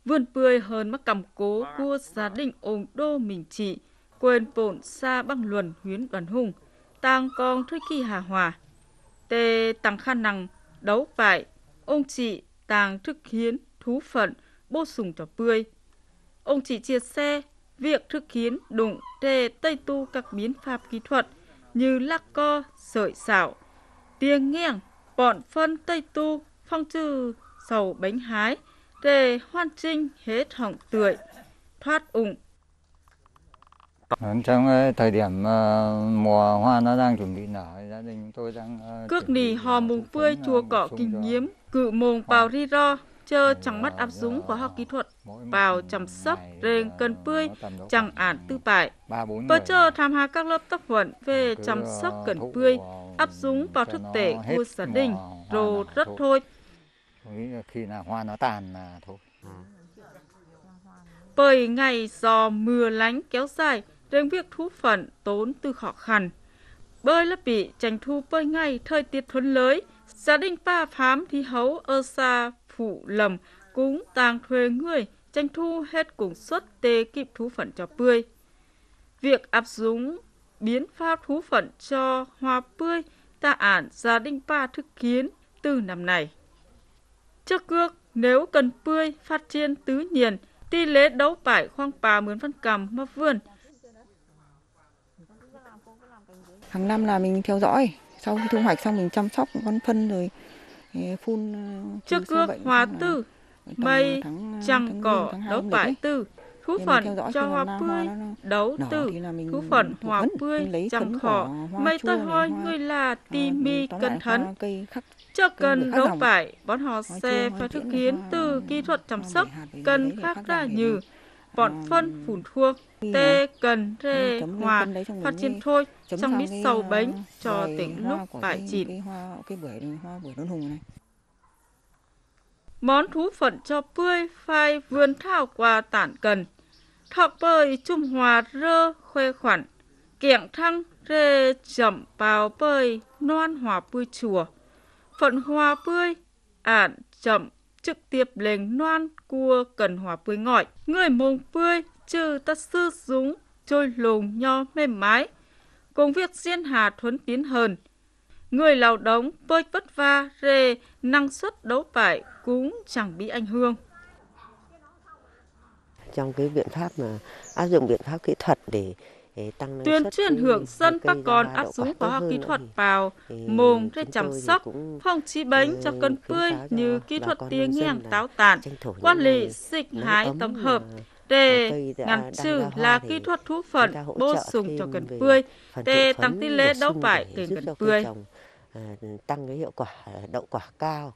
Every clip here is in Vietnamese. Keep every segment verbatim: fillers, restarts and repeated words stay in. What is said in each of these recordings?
vườn bươi hơn mắc cầm cố của gia đình ông Đô Mình Trị, quên bổn xa băng luận huyện Đoàn Hùng, tàng con thuê kỳ hà hòa. Tê tăng khả năng đấu bại, ông chị tàng thực hiến thú phận bô sùng cho bươi. Ông chị chia sẻ việc thực hiến đúng để tây tu các biến pháp kỹ thuật như lắc co, sợi xảo, tiếng nghiêng, bọn phân tây tu phong trừ sầu bánh hái để hoàn chỉnh hết hỏng tươi, thoát ủng. Trong thời điểm mùa hoa nó đang chuẩn bị nở, gia đình tôi đang cước nì hò mùng phươi chùa cọ kinh nghiệm cự mùng bào ri ro chờ chẳng mắt áp dũng của học kỹ thuật vào chăm sóc rèn cần bươi chẳng ản tư bại bờ chờ tham gia các lớp tập huấn về chăm sóc cần bươi áp dũng vào thực tế của gia đình rồi rất thôi. Khi nào hoa nó tàn là thôi. Bởi ngày do mưa lánh kéo dài nên việc thu phận tốn tư khó khăn. Bơi là bị tranh thu bơi ngay thời tiết thuận lợi, gia đình ba phám thì hấu ở xa phụ lầm cũng tàng thuê người tranh thu hết cùng suất tê kịp thú phận cho bươi. Việc áp dụng biến pháp thú phận cho hoa bươi ta ản gia đình ba thực kiến từ năm này. Trước cước nếu cần bươi phát triển tứ nhiên tỷ lệ đấu bại khoang ba mươi phần trăm mà vườn. Hàng năm là mình theo dõi, sau khi thu hoạch xong mình chăm sóc con phân rồi phun. Trước cước hoa tư, mây, trăng cỏ, đấu bại tư, thú phận cho hoa bươi, đấu tư, thú phận hoa bươi, trăng khỏ, mây tôi hoi người là tì mi cẩn thận. Cho cần đấu bại, bọn họ sẽ phải thực hiện từ kỹ thuật chăm sóc cần khác ra như bọn phân phun thuốc, tê cần rê hòa phát triển thôi trong mít sầu bánh cho tỉnh lúc phải chín. Món thú phận cho bươi phải vườn thảo qua tản cần. Thọ bơi chung hòa rơ khoe khoản, kiểng thăng rê chậm bào bơi non hòa bươi chùa. Phận hòa bươi ản chậm trực tiếp lên noan cua cần hòa bươi ngọi. Người mông bươi trừ ta sư dũng trôi lùng nho mềm mái. Công việc riêng hà thuấn tiến hơn. Người lao động bơi vất vả rê năng suất đấu bại cũng chẳng bị ảnh hưởng. Trong cái biện pháp mà áp dụng biện pháp kỹ thuật để tăng tuyên truyền hướng dân bà con áp dụng khoa học kỹ thuật vào mồm để chăm sóc phòng trị bệnh cho cần bươi như kỹ thuật tia nghiêng táo tàn, quản lý dịch hái tổng hợp để ngăn trừ là kỹ thuật thu phận bổ sung cho cần bươi để tăng tỷ lệ đấu bại đến cần bươi. Tăng cái hiệu quả đậu quả cao.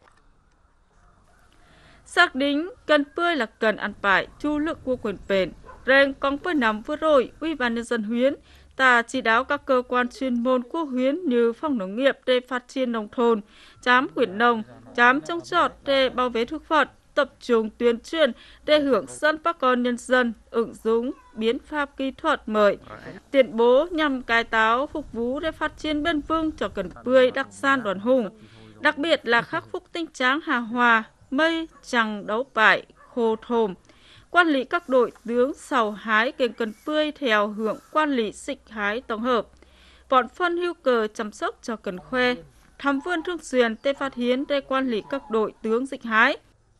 Xác định cần bươi là cần ăn phải chu lượng của quyền bền. Rèn con bơi năm vừa rồi, Ủy ban nhân dân huyện ta chỉ đạo các cơ quan chuyên môn của huyện như phòng nông nghiệp để phát triển nông thôn, chám quyển nông, chám trồng trọt để bảo vệ thực vật, tập trung tuyên truyền để hướng dẫn bà con nhân dân ứng dụng biến pháp kỹ thuật mới, tiến bố nhằm cải tạo phục vụ để phát triển bền vững cho cần bươi đặc sản Đoàn Hùng, đặc biệt là khắc phục tình trạng hà hòa, mây, trăng đấu bại, khô thồm. Quản lý các đội tướng sầu hái kênh cần bươi theo hướng quản lý dịch hái tổng hợp. Bọn phân hữu cơ chăm sóc cho cần khoe. Thăm vườn thường xuyên để phát hiện để quản lý các đội tướng dịch hái.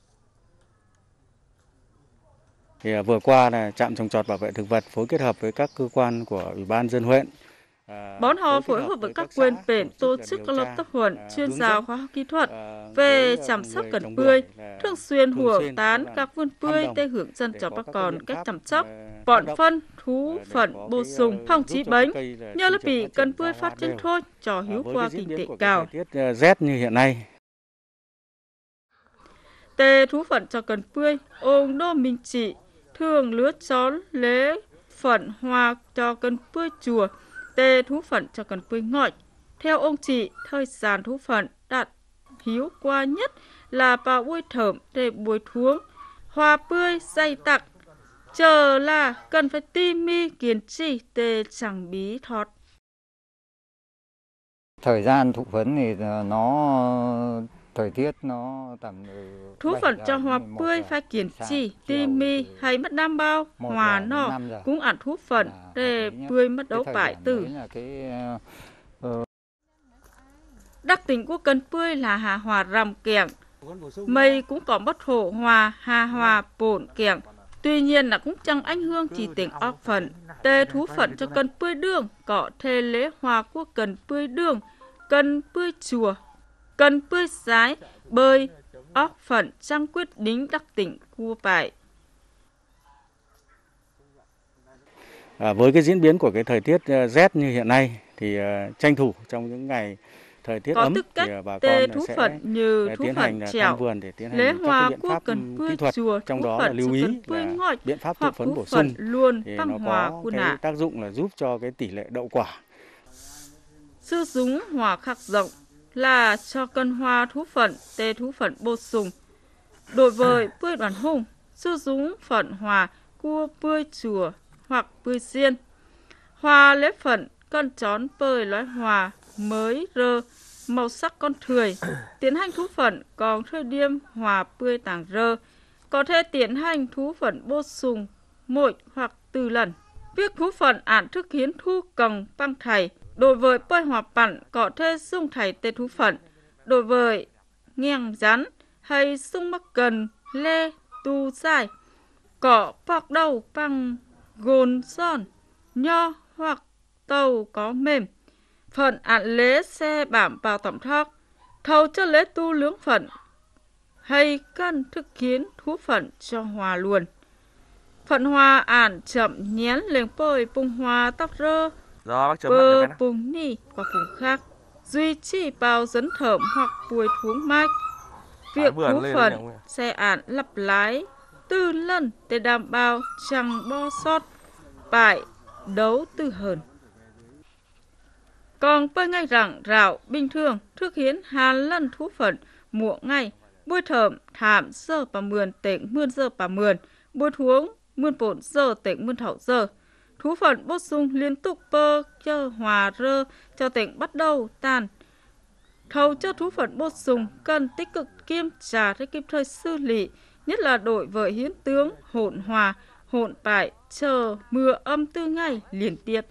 Thì vừa qua là trạm trồng trọt bảo vệ thực vật phối kết hợp với các cơ quan của Ủy ban nhân dân huyện. Bọn họ phối hợp với các quyền bền tổ chức các lớp tập huấn chuyên gia khoa học kỹ thuật về chăm sóc cần bươi, thường xuyên huồng tán các vườn bươi để hướng dẫn cho bà con cách chăm sóc, bọn phân, thú, phận, bổ sung, phòng trị bệnh, nhờ là bị cần bươi phát triển thôi cho hiệu quả kinh tế cao. Rét như hiện nay. Tê thú phận cho cần bươi, ông Đô Minh Trị thường lứa chón lễ phận hoa cho cần bươi chùa. Tê thú phận cho cần bươi ngọi. Theo ông chị, thời gian thú phận đạt hiếu qua nhất là vào buổi thởm để buổi thuống. Hoa bươi dày tặc, chờ là cần phải tim mi kiên trì để chẳng bí thọt. Thời gian thụ phấn thì nó thời tiết nó tầm Thú phận cho hoa bươi phải kiên trì, tỉ mỉ hay mất đảm bảo hòa nọ cũng ăn thú phận để bươi mất đấu bại tử. Đặc tính của cần bươi là hà hòa rằm kẹng, mây cũng có bất hổ hòa, hà hòa bổn kẹng. Tuy nhiên là cũng chẳng ảnh hưởng chỉ tính óc phận. Tê thú phận cho cần bươi đường có thể lễ hòa của cần bươi đường, cần bươi chùa, cần bươi sái, bơi, óc phận trang quyết định đặc tính của bài. À, với cái diễn biến của cái thời tiết uh, rét như hiện nay thì uh, tranh thủ trong những ngày thời tiết có ấm tức cách thì uh, bà tê con thú sẽ phận như thú tiến phận hành trèo, vườn để tiến hành lễ các hòa biện của pháp cần bươi kỹ thuật, chùa, trong đó là lưu ý là biện pháp thụ phấn bổ sung luôn thì băng nó hòa có của cái nạ. tác dụng là giúp cho cái tỷ lệ đậu quả. Sử dụng hòa khắc rộng là cho cần hòa thú phận tê thú phận bổ sung. Đối với bươi đoàn hùng, sử dụng phận hòa của bươi chùa hoặc bươi xiên. Hòa lễ phận cần chón bơi loại hòa mới rơ màu sắc con thười. Tiến hành thú phận còn thời điểm hòa bươi tàng rơ. Có thể tiến hành thú phận bổ sung mỗi hoặc từ lần. Việc thú phận án thực hiện thu cần băng thầy. Đối với bơi hòa bản có thể dùng thầy tê thú phận. Đối với nghiêng rắn hay sung mắc cần lê tu dài. Có bọc đầu bằng gồn son, nho hoặc tàu có mềm. Phận án lễ xe bảm vào tẩm thóc. Thầu cho lễ tu lưỡng phận hay cần thực hiện thú phận cho hòa luôn. Phận hòa án chậm nhén lên bơi bùng hòa tóc rơ, bơ bùng ni và bùng khác. Duy trì bao dẫn thởm hoặc bùi thuống mạch. Việc thú phận xe án lặp lái từ lần để đảm bảo chẳng bo sót bại đấu từ hơn. Còn bơi ngay rẳng rạo bình thường thực hiện hai lần thú phận muộn ngày, bôi thởm thảm giờ bà mườn tỉnh mươn giờ bà mườn, bôi thuống mươn bổn giờ tỉnh mươn thảo giờ. Thú phận bổ sung liên tục bơ cho hòa rơ cho tỉnh bắt đầu tàn. Thầu cho thú phận bổ sung cần tích cực kiểm tra để kịp thời xử lý, nhất là đối với hiện tướng hỗn hòa, hỗn bại, chờ mưa âm tư ngày liên tiếp.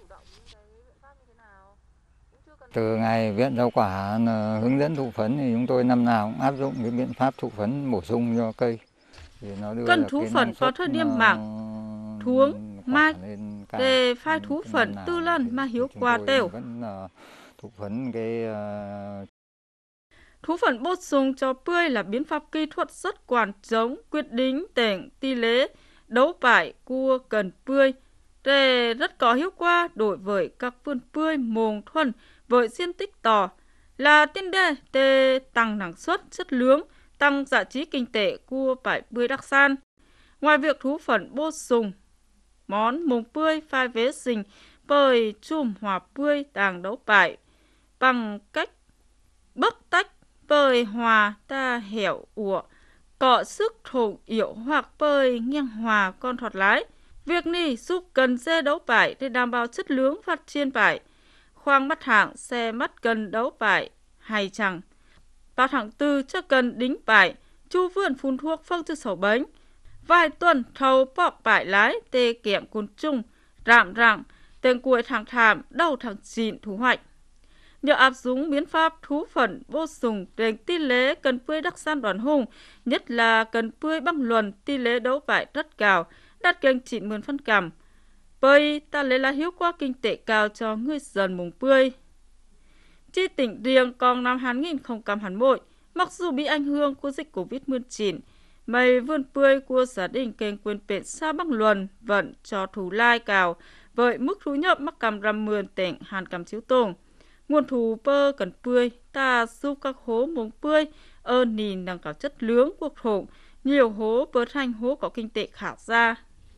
Từ ngày viện rau quả hướng dẫn thụ phấn thì chúng tôi năm nào cũng áp dụng cái biện pháp thụ phấn bổ sung cho cây. Thì nó đưa cần thú phấn có thời điểm mảng, thuống, mai để phai thú phấn tư lần mà hiếu quả đều. Thụ phấn cái uh... Thú phấn bổ sung cho bươi là biện pháp kỹ thuật rất quan trọng quyết định tỉnh tỷ lệ đấu bại của cần bươi để rất có hiệu quả đối với các vườn bươi mùa thuần với diện tích to là tiền đề để tăng năng suất chất lượng, tăng giá trị kinh tế của bãi bươi đặc sản. Ngoài việc thú phấn bổ sung, món mùng bươi phải vệ sinh bởi chùm hòa bươi đang đấu bãi bằng cách bóc tách bơi hòa ta hẻo ủa, có sức thổ yếu hoặc bơi nghiêng hòa con thoát lái. Việc này giúp cần xe đấu bãi để đảm bảo chất lượng phát triển bãi. Khoang mắt hạng xe mắt cần đấu bãi hay chẳng. Bát hạng tư cho cần đính bãi, chu vườn phun thuốc phong trừ sầu bánh. Vài tuần thầu bọc bãi lái tê kẹm côn trùng, rạm rạng, tên cuối tháng thảm, đầu tháng chín thu hoạch. Nhờ áp dụng biện pháp thú phấn bổ sung đến tỷ lệ cần bươi đặc sản đoàn hùng, nhất là cần bươi băng luận tỷ lệ đấu bãi rất cao, đạt gần chín mươi phần trăm. Bởi ta lấy là hiệu quả kinh tế cao cho người dân mùng bươi. Chỉ tỉnh riêng còn năm hai nghìn không trăm hai mươi mốt, mặc dù bị ảnh hưởng của dịch covid mười chín, mấy vườn bươi của gia đình kênh quyền bện xa băng luận vẫn cho thu lai cao với mức thu nhập mắc cầm rằm mượn tỉnh hàn cầm chiếu tông. Nguồn thu bơ cần bươi ta giúp các hố mùng bươi ở nền nâng cao chất lượng cuộc thổ, nhiều hố bớt thành hố có kinh tế khả ra.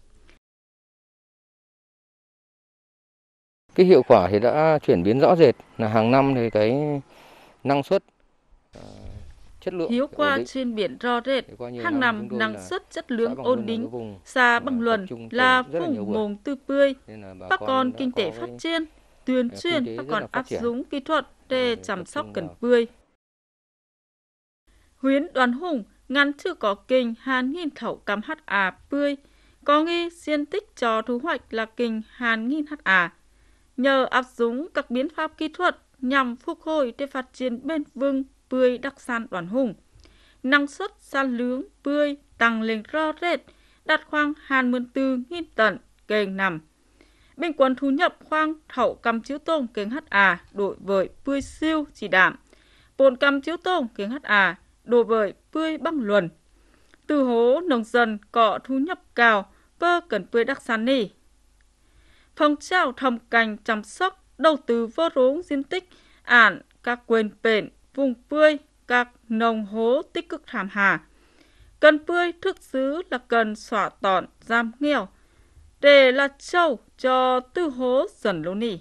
Cái hiệu quả thì đã chuyển biến rõ rệt, là hàng năm thì cái năng suất, uh, chất lượng hiệu quả chuyển biến rõ rệt, hàng năm năng suất chất lượng ổn định, xa bằng luận là vùng mùng tư bươi, bà con kinh tế phát triển, tuyên truyền bà con áp dụng kỹ thuật để chăm sóc cần bươi. Huyến Đoàn Hùng ngăn chưa có kinh hàn nghìn khẩu cam hát à bươi, có nghi diện tích cho thu hoạch là kinh hàn nghìn hát à. Nhờ áp dụng các biện pháp kỹ thuật nhằm phục hồi để phát triển bền vững bươi đặc sản Đoàn Hùng, năng suất sản lượng bươi tăng lên rõ rệt, đạt khoảng hai mươi tư nghìn tấn kênh năm. Bình quân thu nhập khoảng thẩu cam chiếu tôm kênh hát à đối với bươi siêu chỉ đảm, bốn cam chiếu tôm kênh hát à đối với bươi băng luận. Từ hố nông dân có thu nhập cao bơ cần bươi đặc sản này. Phong trào thầm canh chăm sóc đầu tư vô rốn diện tích ản các quyền bền vùng bươi các nông hố tích cực thảm hà. Cần bươi thực sự là cần xóa tọn giảm nghèo để là châu cho tư hố dần lâu nỉ.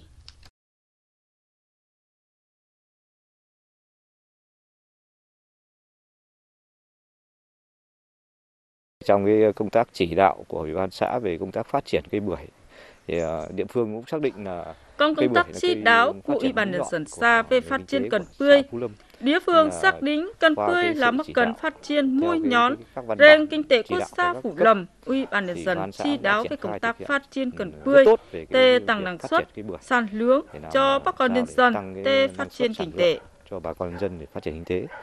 Trong cái công tác chỉ đạo của Ủy ban xã về công tác phát triển cây bưởi thì địa phương cũng xác định là Còn công tác chỉ đạo của Ủy ban nhân dân xã về phát triển cần bưởi, địa phương xác định cần bưởi là một cần phát triển mũi nhọn trên kinh tế quốc gia Phú Lâm. Ủy ban nhân dân chỉ đạo về công tác phát triển cần bưởi để tăng năng suất, sản lượng cho bà con nhân dân để phát triển kinh tế. Cho bà con nhân dân để phát triển kinh tế.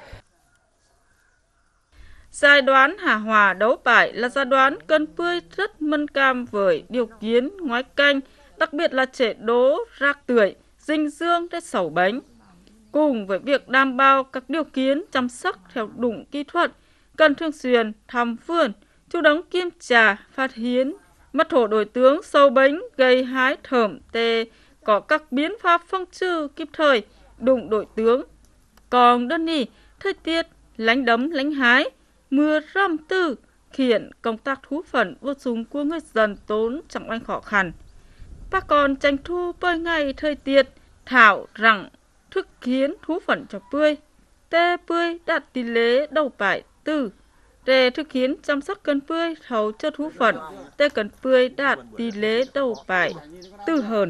Giai đoạn hạ hòa đấu bại là giai đoạn cần bưởi rất mẫn cảm với điều kiện ngoại cảnh, đặc biệt là chế độ rác tưởi, dinh dưỡng để sẩu bánh. Cùng với việc đảm bảo các điều kiện chăm sóc theo đúng kỹ thuật, cần thường xuyên thăm vườn, chủ động kiểm tra, phát hiện mất thổ đối tướng sâu bánh gây hái thởm để có các biện pháp phòng trừ kịp thời, đúng đối tướng. Còn đơn nỉ, thời tiết lánh đấm lánh hái, mưa râm tư khiến công tác thu phận vô dụng của người dân tốn chẳng oanh khó khăn. Bà con tranh thu bởi ngày thời tiết thảo rằng thực hiện thu phận cho bưởi, tê bưởi đạt tỷ lệ đầu bại từ để thực hiện chăm sóc cần bưởi thấu cho thu phận, tê cần bưởi đạt tỷ lệ đầu bại từ hơn.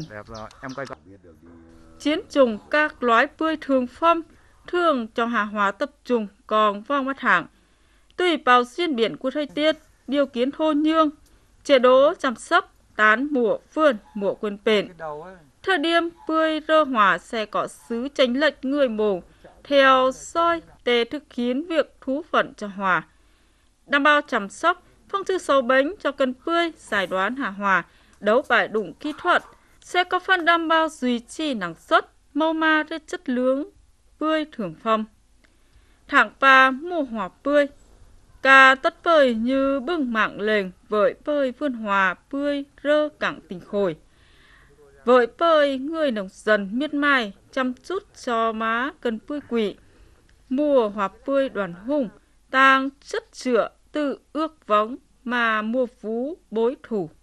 Chiến trùng các loại bưởi thường phong thường cho hàng hóa tập trung còn vào mặt hàng. Tùy vào diễn biến của thời tiết, điều kiện thổ nhưỡng, chế độ chăm sóc, tán mùa vườn, mùa quần bền. Thời điểm bưởi rơ hỏa sẽ có sự chênh lệch người mù theo soi để thực hiện việc thu phận cho hòa. Đảm bảo chăm sóc, phòng trừ sâu bệnh cho cần bưởi, giải đoán hạ hòa, đấu bại đúng kỹ thuật sẽ có phần đảm bảo duy trì năng suất, màu ma để chất lượng bưởi thường phong. Tháng ba mùa hoa bưởi, cả tất bưởi như bưng mạng lệnh với bưởi vườn hòa bưởi rơ cẳng tình khôi. Với bưởi người nông dân miệt mài chăm chút cho má cần bưởi quỷ. Mùa hoa bưởi Đoàn Hùng tàng chất chữa từ ước vóng mà mùa phú bối thủ.